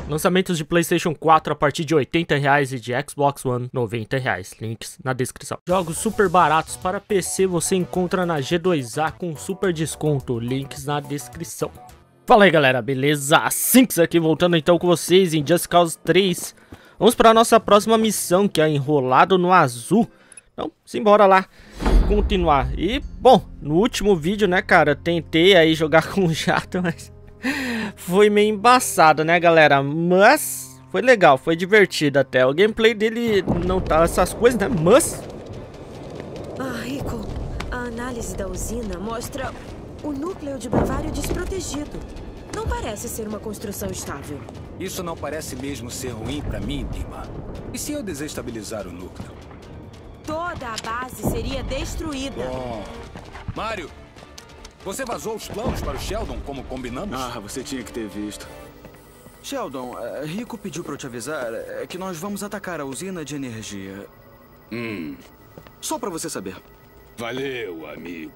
Lançamentos de PlayStation 4 a partir de R$80 e de Xbox One R$90. Links na descrição. Jogos super baratos para PC você encontra na G2A com super desconto. Links na descrição. Fala aí galera, beleza? Sinks aqui voltando então com vocês em Just Cause 3. Vamos para a nossa próxima missão, que é Enrolado no Azul. Então, simbora lá continuar. E, bom, no último vídeo, né, cara, tentei aí jogar com o jato, mas foi meio embaçado, né, galera? Mas foi legal, foi divertido até. O gameplay dele não tá essas coisas, né? Mas... Rico, a análise da usina mostra o núcleo de Bavário desprotegido. Não parece ser uma construção estável. Isso não parece mesmo ser ruim pra mim, Dima. E se eu desestabilizar o núcleo? Toda a base seria destruída. Bom... Mário, você vazou os planos para o Sheldon como combinamos? Você tinha que ter visto. Sheldon, Rico pediu pra eu te avisar que nós vamos atacar a usina de energia. Só pra você saber. Valeu, amigo.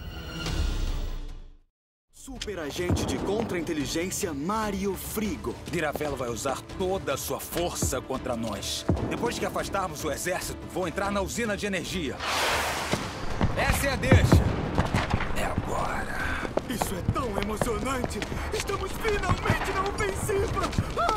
Super agente de contra-inteligência Mário Frigo. Diravello vai usar toda a sua força contra nós. Depois que afastarmos o exército, vou entrar na usina de energia. Essa é a deixa. É agora. Isso é tão emocionante! Estamos finalmente na ofensiva!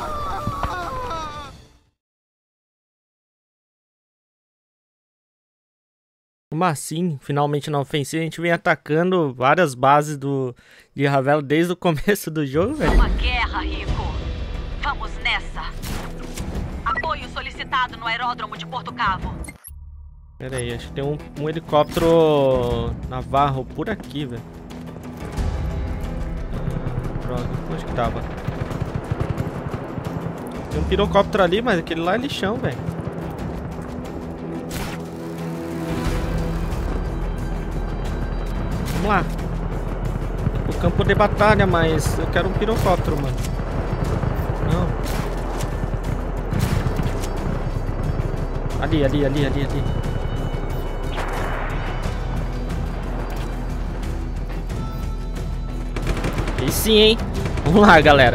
Como assim? Finalmente na ofensiva, a gente vem atacando várias bases de Diravello desde o começo do jogo, velho. Uma guerra, Rico. Vamos nessa. Apoio solicitado no aeródromo de Porto Cavo. Pera aí, acho que tem um helicóptero navarro por aqui, velho. Droga, onde que tava? Tem um pirocóptero ali, mas aquele lá é lixão, velho. Vamos lá. O campo de batalha, mas eu quero um pirocóptero, mano. Não. Ali. E sim, hein? Vamos lá, galera.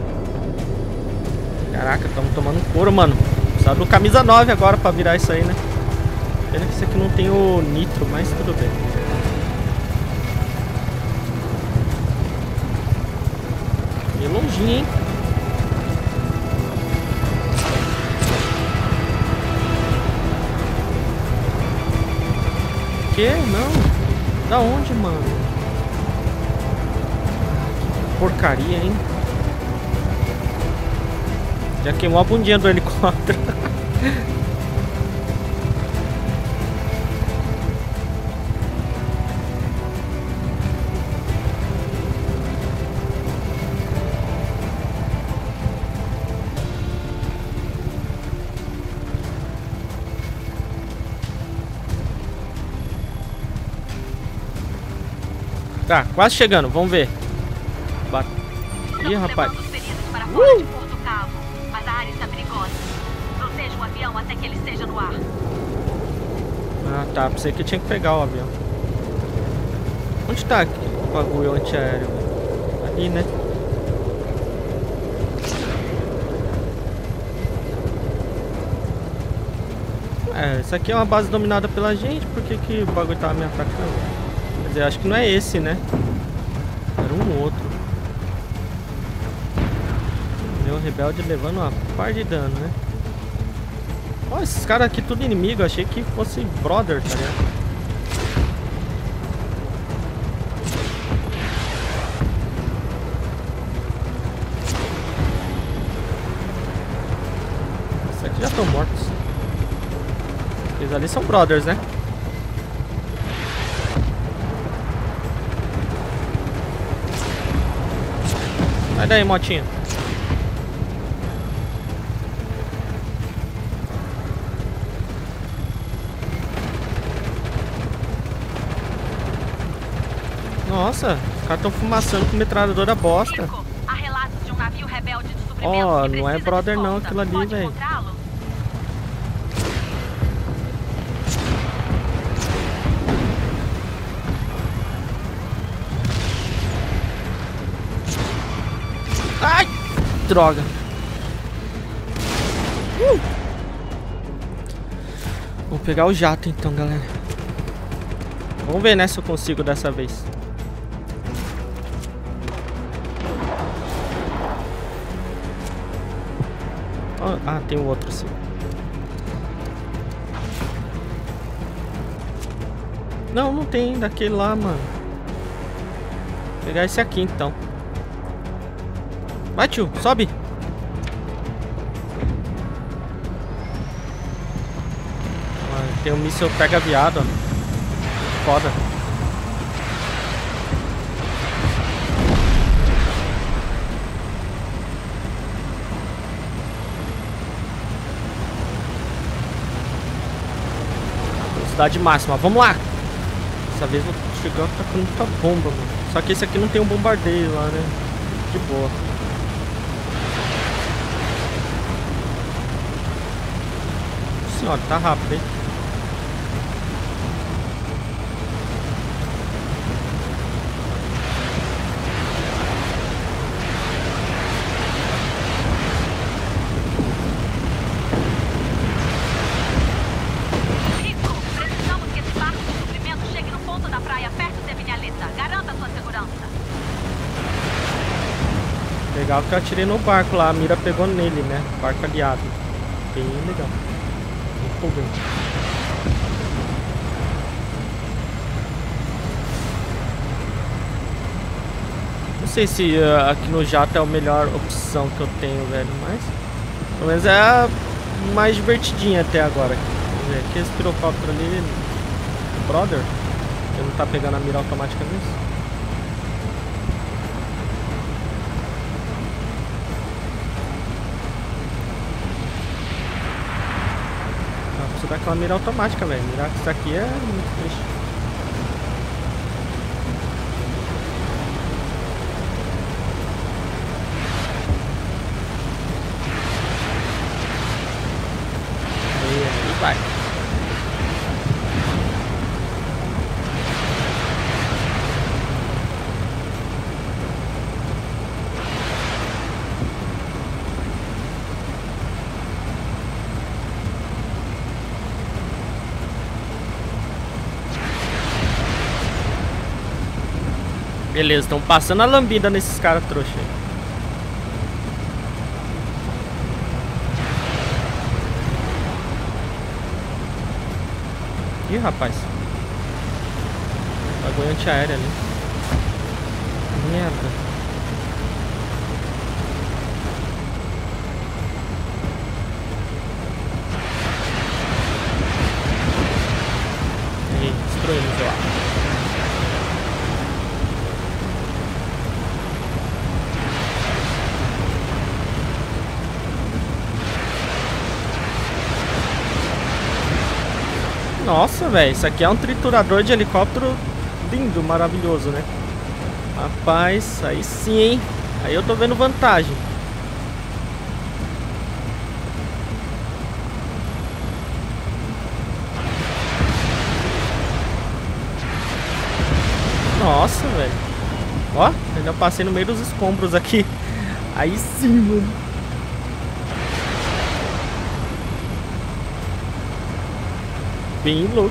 Caraca, estamos tomando couro, mano. Precisa do camisa 9 agora pra virar isso aí, né? Pena que esse aqui não tem o nitro, mas tudo bem. Meio longinho, hein? Que? Não. Da onde, mano? Porcaria, hein? Já queimou a bundinha do helicóptero. Tá, quase chegando, vamos ver. Ih, rapaz. Porto Cavo, mas a área está perigosa. Proteja o avião até que ele esteja no ar. Ah, tá. Pensei que eu tinha que pegar o avião. Onde tá aqui o bagulho antiaéreo? Ali, né? Isso aqui é uma base dominada pela gente. Por que o bagulho tava me atacando? Quer dizer, acho que não é esse, né? Era um outro. Meu rebelde levando uma par de dano, né? Ó, esses caras aqui tudo inimigo. Achei que fosse brother, tá ligado? Esses aqui já estão mortos. Eles ali são brothers, né? Sai daí, motinha. Nossa, os caras estão fumaçando com metralhadora bosta. Há relatos de um navio rebelde de suprimentos. Ó, não é brother não aquilo ali, velho. Ai! Droga. Vou pegar o jato então, galera. Vamos ver, né, se eu consigo dessa vez. Ah, tem o outro sim. Não, não tem daquele lá, mano. Vou pegar esse aqui então. Vai, tio, sobe. Tem um míssil pega viado, ó. Foda. Velocidade máxima, vamos lá. Dessa vez eu vou chegar tacando muita bomba, mano. Só que esse aqui não tem um bombardeio lá, né? De boa. Senhora, tá rápido, hein? Legal que eu atirei no barco lá, a mira pegou nele, né? Barco aliado. Bem legal. Empolgante. Não sei se aqui no jato é a melhor opção que eu tenho, velho, mas pelo menos é a mais divertidinha até agora. Vamos ver, aqui esse pirocóptero ali, brother, ele não tá pegando a mira automática nisso? Daquela mira automática, velho. Mirar com isso aqui é muito triste. E vai. Beleza, estão passando a lambida nesses caras trouxa aí. Ih, rapaz. Bagulho antiaéreo ali. Merda. Aí, destruímos lá. Nossa, velho, isso aqui é um triturador de helicóptero lindo, maravilhoso, né? Rapaz, aí sim, hein? Aí eu tô vendo vantagem. Nossa, velho. Ó, ainda passei no meio dos escombros aqui. Aí sim, mano. Bem louco.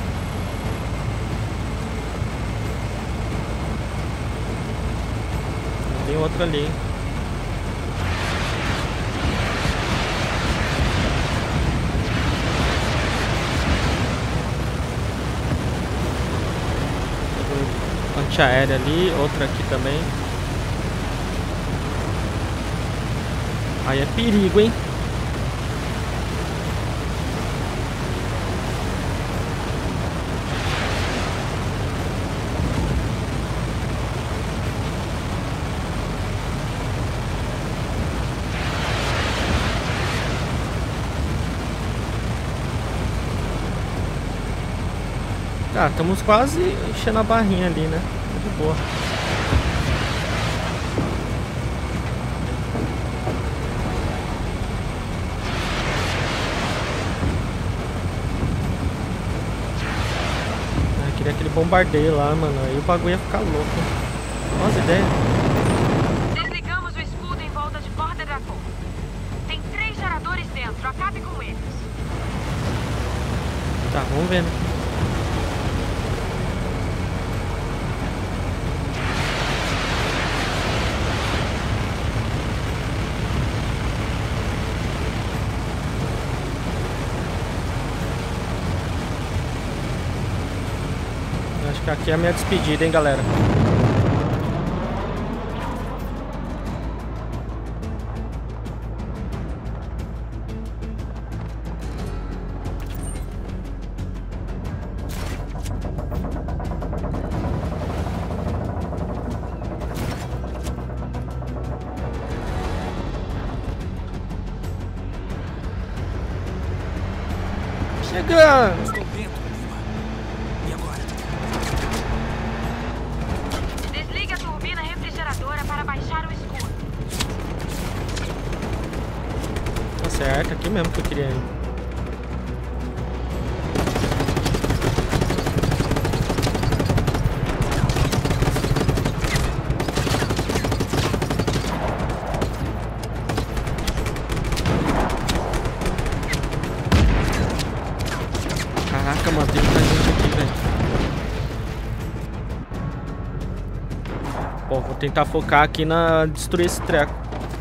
Tem outro ali. Antiaérea ali, outra aqui também. Aí é perigo, hein? Tá, estamos quase enchendo a barrinha ali, né? De boa. Eu queria aquele bombardeio lá, mano. Aí o bagulho ia ficar louco. Nossa ideia. Desligamos o escudo em volta de Porta Dracon. Tem 3 geradores dentro. A Vamos ver, né? Acho que aqui é a minha despedida, hein, galera. Chegando! Estou dentro, Lima. E agora? Desligue a turbina refrigeradora para baixar o escudo. Tá certo, aqui mesmo que eu queria ir. Caraca, mano, tem muita gente aqui, velho. Bom, vou tentar focar aqui na destruir esse treco.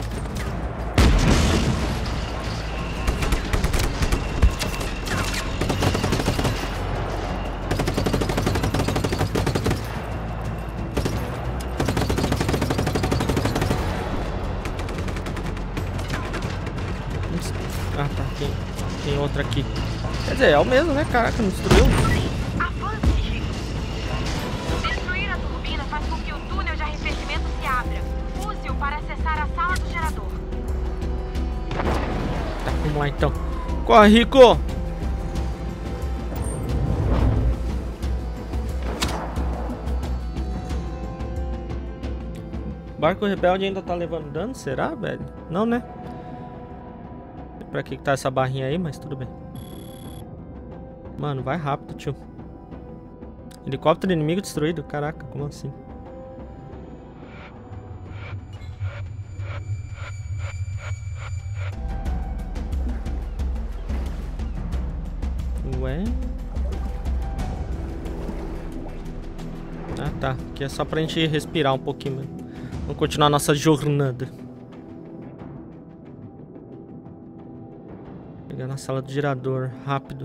Ah, tá. Tem outra aqui. Quer dizer, é o mesmo, né? Caraca, não destruiu. Avance, Rico. Destruir a turbina faz com que o túnel de arrefecimento se abra. Use-o para acessar a sala do gerador. Tá, vamos lá então. Corre, Rico! O barco rebelde ainda tá levando dano? Será, velho? Não, né? Pra que tá essa barrinha aí, mas tudo bem. Mano, vai rápido, tio. Helicóptero inimigo destruído? Caraca, como assim? Ué? Ah, tá. Aqui é só pra gente respirar um pouquinho mesmo. Vamos continuar nossa jornada. Pegar na sala do gerador, rápido.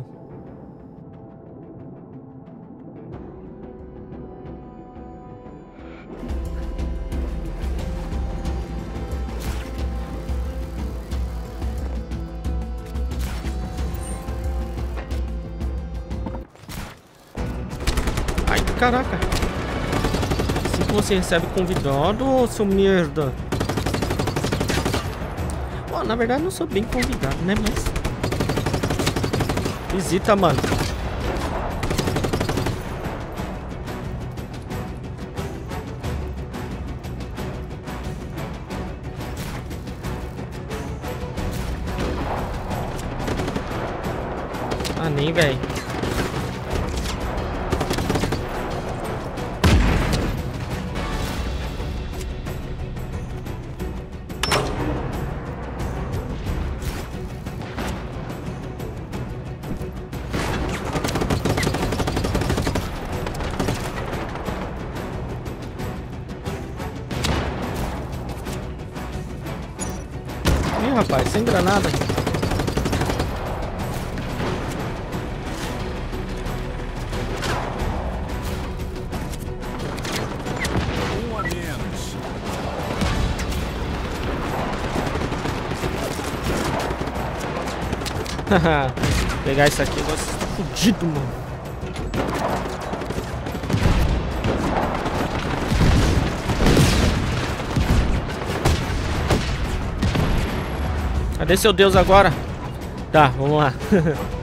Ai, caraca. Assim que você recebe convidado, seu merda. Bom, na verdade não sou bem convidado, né, mas... Visita, mano. Ah, nem, velho. Ih, rapaz, sem granada. Um a menos. Haha, pegar isso aqui, você tá fudido, mano. Cadê seu Deus agora? Tá, vamos lá. Tá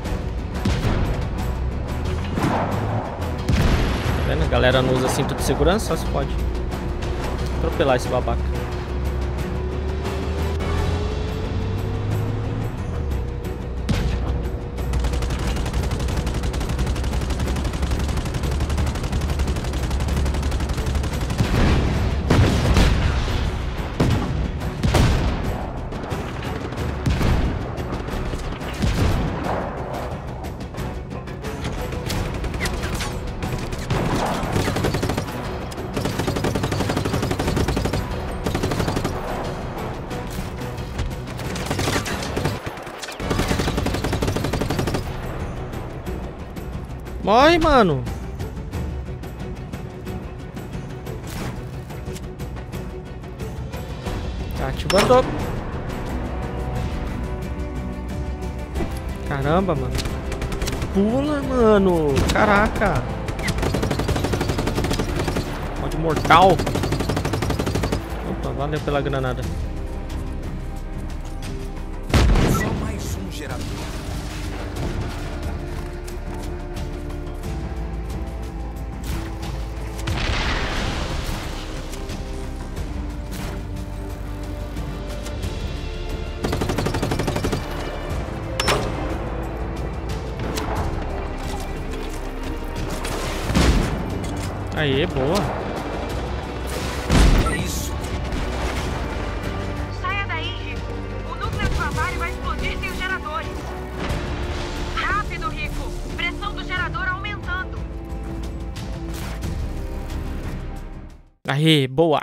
vendo? A galera não usa cinto de segurança, só se pode atropelar esse babaca. Morre, mano. Tá ativando. Caramba, mano. Pula, mano. Caraca. Ódio mortal. Opa, valeu pela granada. Só mais um gerador. Aê, boa. É isso. Saia daí, Rico. O núcleo de Bavária vai explodir sem os geradores. Rápido, Rico. Pressão do gerador aumentando. Aê, boa.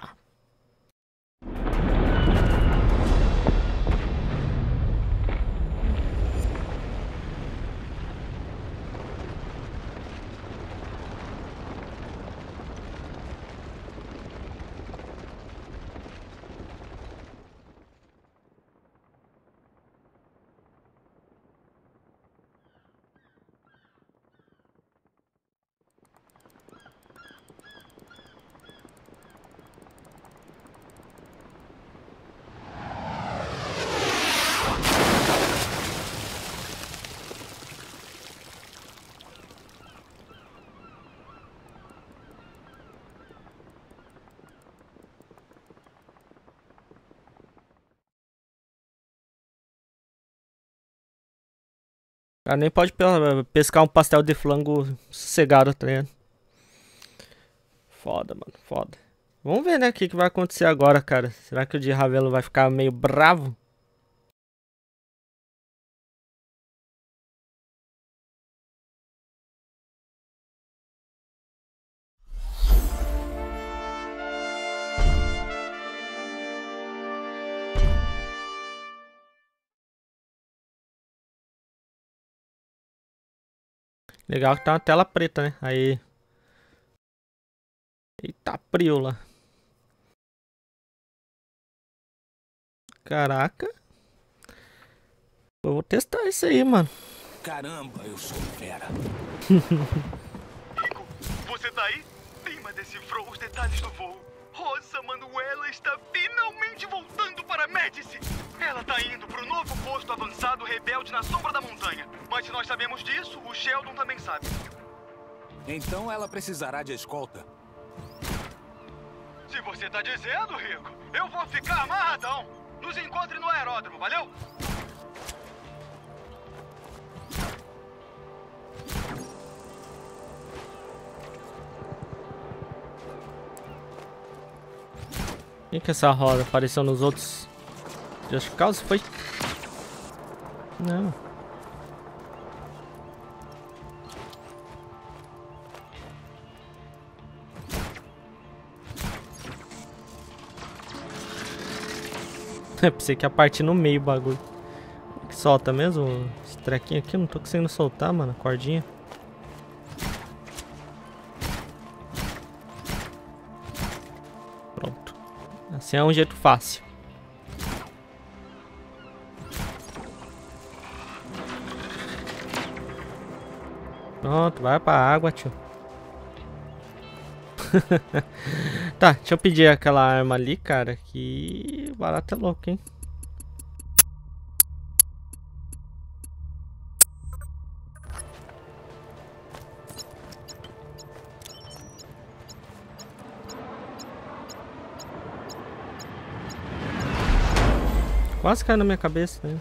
O cara nem pode pescar um pastel de flango sossegado, tá ligado? Foda, mano, foda. Vamos ver, né, o que vai acontecer agora, cara. Será que o de Ravelo vai ficar meio bravo? Legal que tá uma tela preta, né? Aí. Eita, priola. Caraca. Eu vou testar isso aí, mano. Caramba, eu sou fera. Rico, você tá aí? Pima decifrou os detalhes do voo. Rosa Manuela está finalmente voltando para Médici. Ela tá indo pro novo posto avançado rebelde na sombra da montanha. Mas se nós sabemos disso, o Sheldon também sabe. Então ela precisará de escolta. Se você tá dizendo, Rico, eu vou ficar amarradão. Nos encontre no aeródromo, valeu? Quem que é essa roda? Apareceu nos outros. Just Cause foi? Não. Pensei que ia partir no meio o bagulho. Que solta mesmo esse trequinho aqui? Eu não tô conseguindo soltar, mano, a cordinha. Pronto. Assim é um jeito fácil. Pronto, vai pra água, tio. Tá, deixa eu pedir aquela arma ali, cara, que barato é louco, hein? Quase caiu na minha cabeça, né?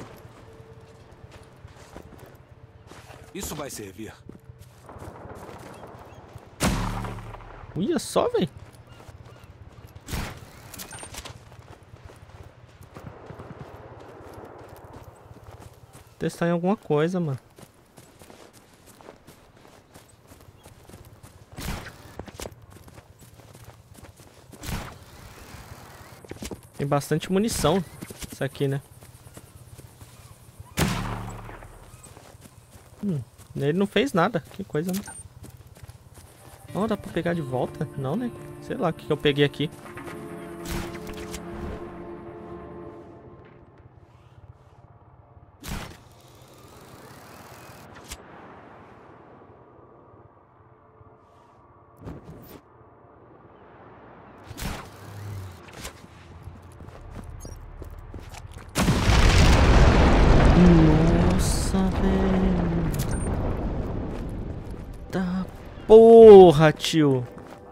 Isso vai servir. Olha só, velho. Testar em alguma coisa, mano. Tem bastante munição isso aqui, né? Ele não fez nada. Que coisa, né? Oh, dá pra pegar de volta? Não, né? Sei lá o que eu peguei aqui. Nossa, velho. Tá porra, tio.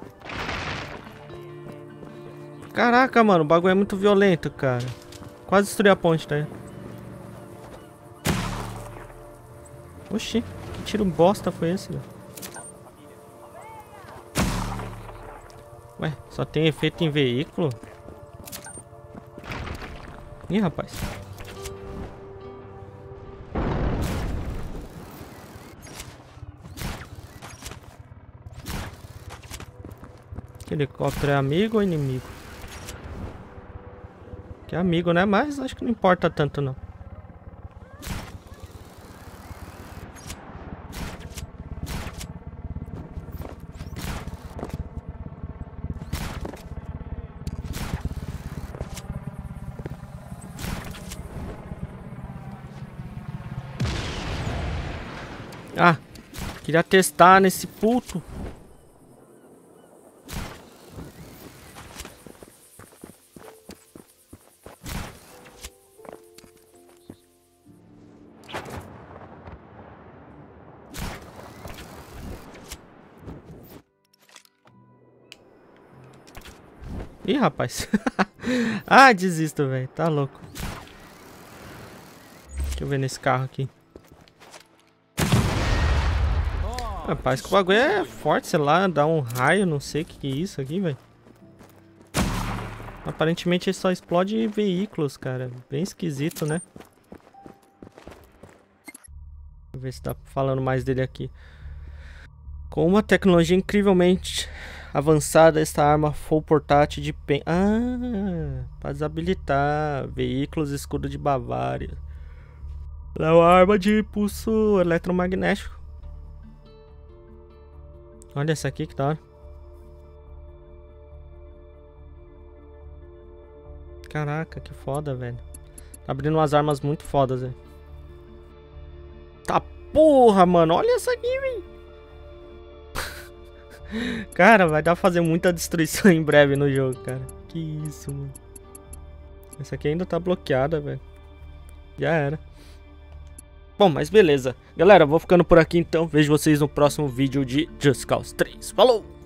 Caraca, mano, o bagulho é muito violento, cara. Quase destruí a ponte, tá? Oxi, que tiro bosta foi esse, velho? Ué, só tem efeito em veículo? Ih, rapaz. Helicóptero é amigo ou inimigo? Que é amigo, né? Mas acho que não importa tanto, não. Ah, queria testar nesse puto. Ih, rapaz. Ah, desisto, velho. Tá louco. Deixa eu ver nesse carro aqui. Rapaz, que o bagulho é forte, sei lá, dá um raio, não sei o que é isso aqui, velho. Aparentemente ele só explode veículos, cara. Bem esquisito, né? Vou ver se tá falando mais dele aqui. Com uma tecnologia incrivelmente avançada, esta arma full portátil de pen... Ah, para desabilitar veículos, escudo de Bavária. É uma arma de impulso eletromagnético. Olha essa aqui que da hora. Caraca, que foda, velho. Tá abrindo umas armas muito fodas, velho. Tá porra, mano. Olha essa aqui, velho. Cara, vai dar pra fazer muita destruição em breve no jogo, cara. Que isso, mano. Essa aqui ainda tá bloqueada, velho. Já era. Bom, mas beleza. Galera, vou ficando por aqui então. Vejo vocês no próximo vídeo de Just Cause 3. Falou!